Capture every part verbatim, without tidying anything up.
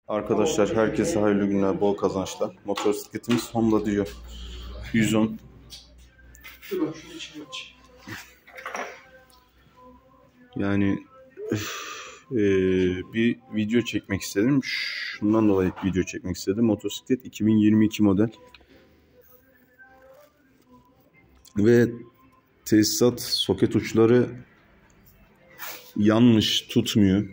Arkadaşlar herkese hayırlı günler, bol kazançlar. Motosikletimiz Honda Dio yüz on. Yani e, bir video çekmek istedim. Şundan dolayı video çekmek istedim. Motosiklet iki bin yirmi iki model. Ve tesisat soket uçları yanmış, tutmuyor.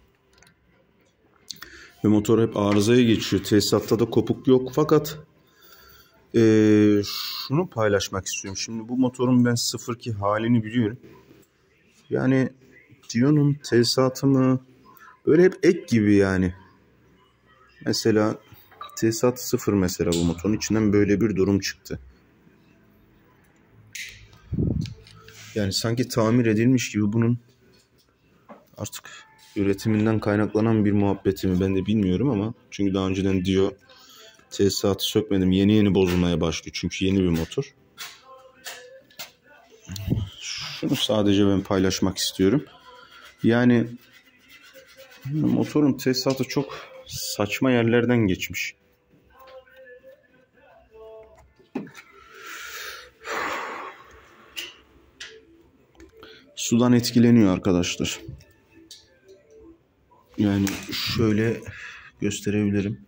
Ve motor hep arızaya geçiyor. Tesisatta da kopuk yok. Fakat ee, şunu paylaşmak istiyorum. Şimdi bu motorun ben sıfırki halini biliyorum. Yani Dio'nun tesisatı mı? Böyle hep ek gibi yani. Mesela tesisatı sıfır mesela bu motorun. İçinden böyle bir durum çıktı. Yani sanki tamir edilmiş gibi bunun artık üretiminden kaynaklanan bir muhabbeti mi ben de bilmiyorum ama çünkü daha önceden Dio tesisatı sökmedim. Yeni yeni bozulmaya başlıyor çünkü yeni bir motor. Şunu sadece ben paylaşmak istiyorum. Yani motorun tesisatı çok saçma yerlerden geçmiş. Sudan etkileniyor arkadaşlar. Yani şöyle gösterebilirim.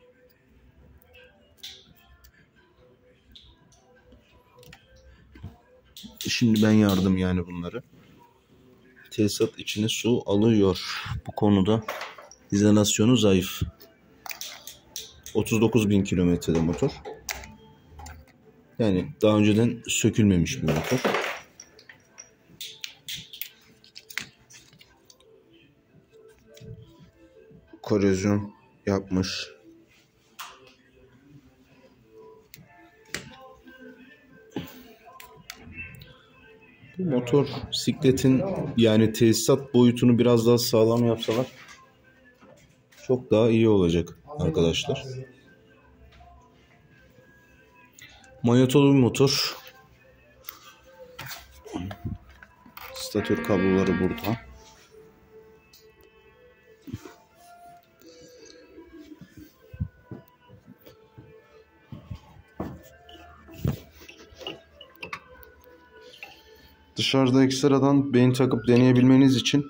Şimdi ben yardım yani bunları. Tesisat içine su alıyor. Bu konuda izolasyonu zayıf. otuz dokuz bin kilometrede motor. Yani daha önceden sökülmemiş bir motor. Korozyon yapmış. Bu motor sikletin yani tesisat boyutunu biraz daha sağlam yapsalar çok daha iyi olacak arkadaşlar. Manyetolu bir motor. Statör kabloları burada. Dışarıda ekstradan beyin takıp deneyebilmeniz için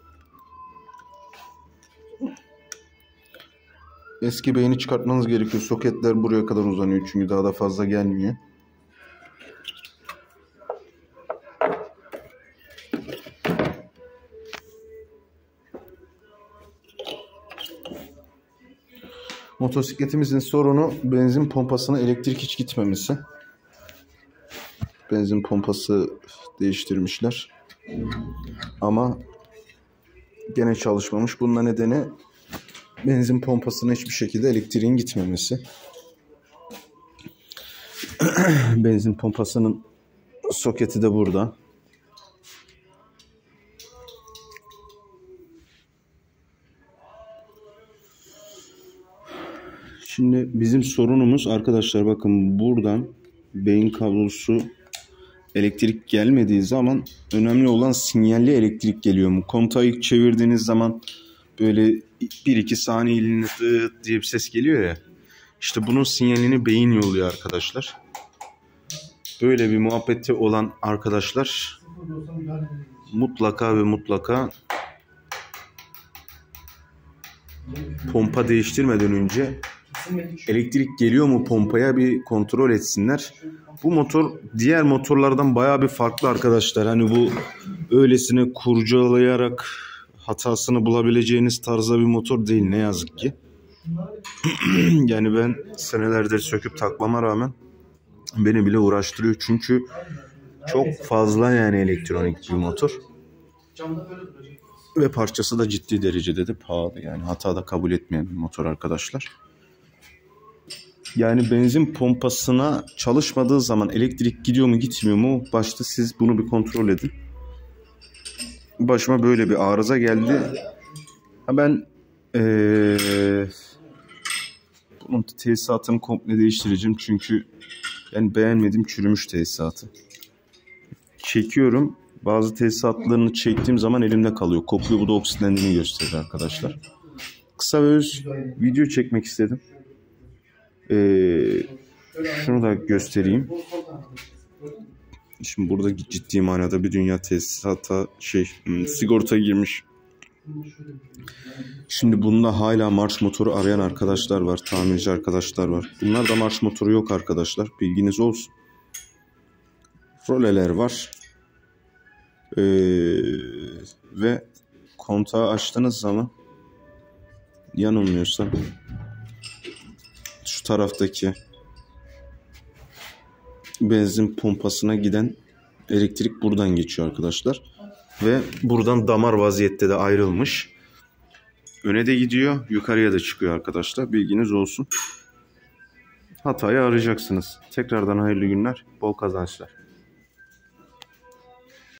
eski beyni çıkartmanız gerekiyor. Soketler buraya kadar uzanıyor çünkü daha da fazla gelmiyor. Motosikletimizin sorunu benzin pompasına elektrik hiç gitmemesi. Benzin pompası değiştirmişler. Ama gene çalışmamış. Bunun nedeni benzin pompasına hiçbir şekilde elektriğin gitmemesi. Benzin pompasının soketi de burada. Şimdi bizim sorunumuz arkadaşlar bakın buradan beyin kablosu elektrik gelmediği zaman önemli olan sinyalli elektrik geliyor mu? Kontağı ilk çevirdiğiniz zaman böyle bir iki saniyeliğine dıt diye bir ses geliyor ya. İşte bunun sinyalini beyin yolluyor arkadaşlar. Böyle bir muhabbeti olan arkadaşlar mutlaka ve mutlaka pompa değiştirmeden önce elektrik geliyor mu pompaya bir kontrol etsinler. Bu motor diğer motorlardan bayağı bir farklı arkadaşlar. Hani bu öylesine kurcalayarak hatasını bulabileceğiniz tarzda bir motor değil ne yazık ki. Yani ben senelerdir söküp takmama rağmen beni bile uğraştırıyor. Çünkü çok fazla yani elektronik bir motor. Ve parçası da ciddi derecede de pahalı. Yani hata da kabul etmeyen bir motor arkadaşlar. Yani benzin pompasına çalışmadığı zaman elektrik gidiyor mu gitmiyor mu? Başta siz bunu bir kontrol edin. Başıma böyle bir arıza geldi. Ha ben ee, bunun tesisatını komple değiştireceğim. Çünkü yani beğenmedim çürümüş tesisatı. Çekiyorum. Bazı tesisatlarını çektiğim zaman elimde kalıyor. Kopuyor, bu da oksitlendiğini gösterir arkadaşlar. kısa ve öz video çekmek istedim. Ee, şunu da göstereyim. Şimdi burada ciddi manada bir dünya tesisata şey sigortaya girmiş. Şimdi bunda hala marş motoru arayan arkadaşlar var. Tamirci arkadaşlar var. Bunlar da marş motoru yok arkadaşlar. Bilginiz olsun. Roleler var. Ee, ve kontağı açtığınız zaman yanılmıyorsam şu taraftaki benzin pompasına giden elektrik buradan geçiyor arkadaşlar. Ve buradan damar vaziyette de ayrılmış. Öne de gidiyor, yukarıya da çıkıyor arkadaşlar. Bilginiz olsun. Hatayı arayacaksınız. Tekrardan hayırlı günler, bol kazançlar.